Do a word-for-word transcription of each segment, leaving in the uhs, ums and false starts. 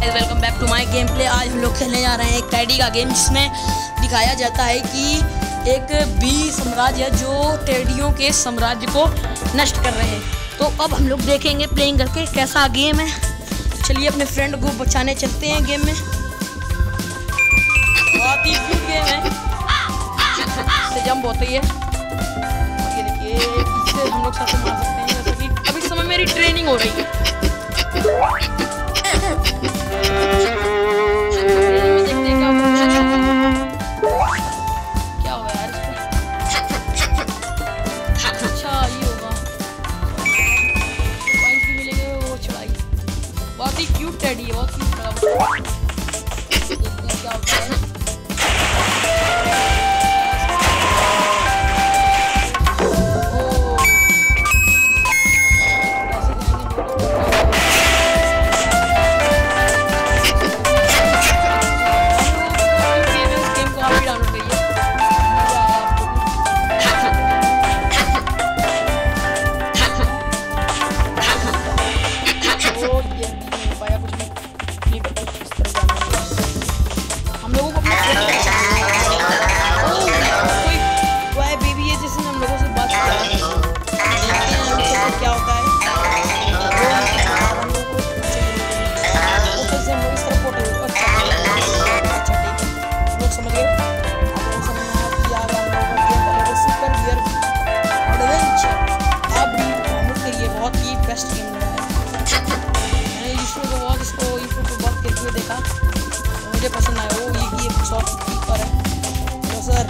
Welcome back to my game play. आज हम लोग खेलने जा रहे हैं एक टेडी का गेम जिसमें दिखाया जाता है कि एक बी साम्राज्य है जो टेडियों के साम्राज्य को नष्ट कर रहे हैं। तो अब हम लोग देखेंगे प्लेइंग करके कैसा गेम है। चलिए अपने फ्रेंड को बचाने चलते हैं गेम में। बहुत ही क्यूट गेम है, इससे जंप होती है। ये देखिए इससे हम लोग साथ मार सकते हैं, जैसे कि अभी समय मेरी ट्रेनिंग हो रही है। क्या होगा यार अच्छा ये होगा, पॉइंट्स भी मिलेंगे। वो चढ़ाई बहुत ही क्यूट टेडी है, बहुत क्यूट लगा। देखते हैं क्या होता है। मुझे पसंद आया वो ये ये शॉट कीपर है तो सर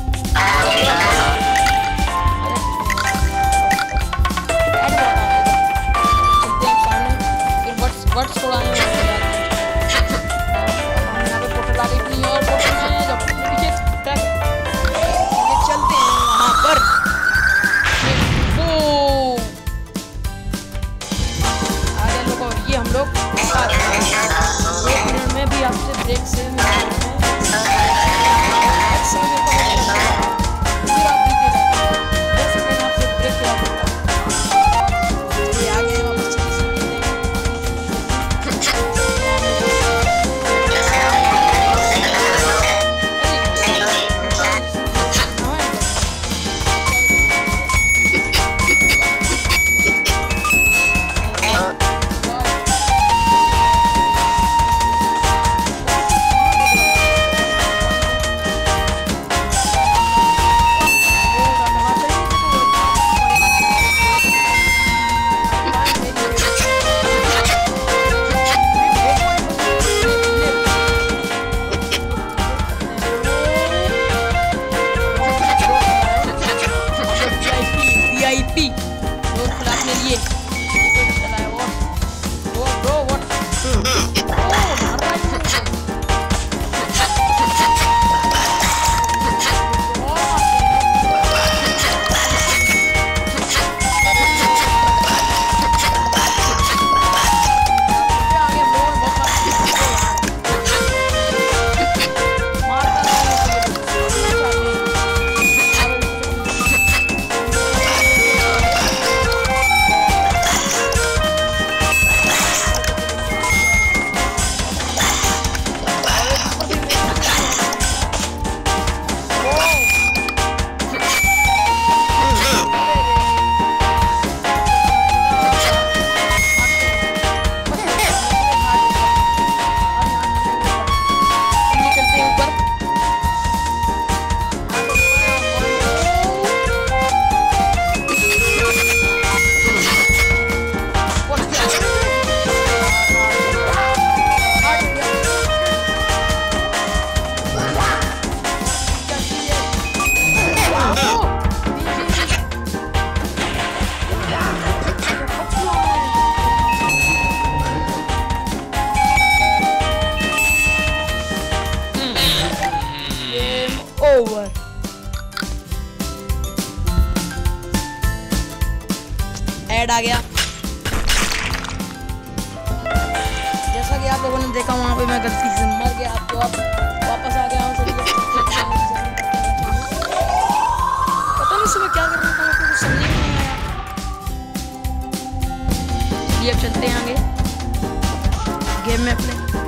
वर्ड्स थोड़ा है यहाँ पे पोर्टल आ गई अपनी और पोर्टल में जब पीछे चलते हैं वहाँ पर वो आगे लोगों ये हम लोग में भी आपसे ब्रेक से ओवर। ऐड आ गया। जैसा कि आप लोगों ने देखा वहां पे मैं गलती से मर गया, तो अब वापस आ गया हूँ। पता नहीं सुबह क्या करना था, कुछ समझ नहीं आया। ये अब चलते हैं आगे गेम में अपने।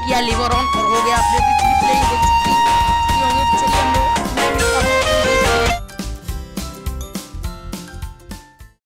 किया लीवर ऑन और हो गया अपने प्लेइंग